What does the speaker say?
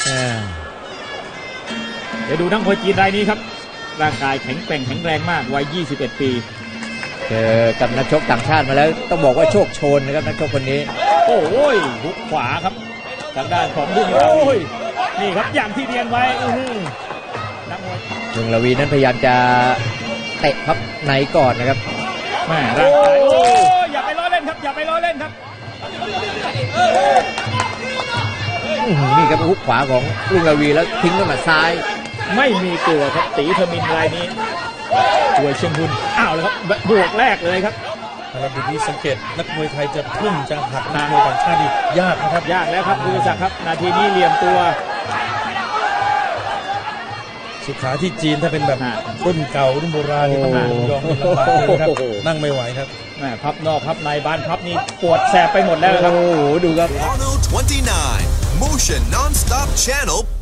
เดี๋ยวดูนักมวยจีนรายนี้ครับร่างกายแข็งแกร่งแข็งแรงมากวัย21 ปีเจอกับนักชกต่างชาติมาแล้วต้องบอกว่าโชคโชนนะครับนักชกคนนี้โอ้ยหุกขวาครับทางด้านของลุงลาวีนี่ครับอย่างที่เรียนไว้นักมวยลุงลาวีนั้นพยายามจะเตะพับในก่อนนะครับแม่ร่างกายอย่าไปล้อเล่นครับอย่าไปล้อเล่นครับนี่ครับหุกขวาของลุงลาวีแล้วทิ้งด้วยหมัดซ้ายไม่มีตัวครับตีเทอร์มินรายนี้ช่วยเชียงบุญอ้าวเลยครับบวกแรกเลยครับเราดูที่สังเกตนักมวยไทยจะพุ่งจะหักนักมวยต่างชาติยากนะครับยากแล้วครับดูสักครับนาทีนี้เหลี่ยมตัวสุขาที่จีนถ้าเป็นแบบรุ่นเก่ารุ่นโบราณนี่ต้องยอมลำบากเลยครับนั่งไม่ไหวครับแม่พับนอกพับในบ้านพับนี่ปวดแสบไปหมดแล้วครับโอ้โหดูครับ Channel 29 Motion Non-Stop Channel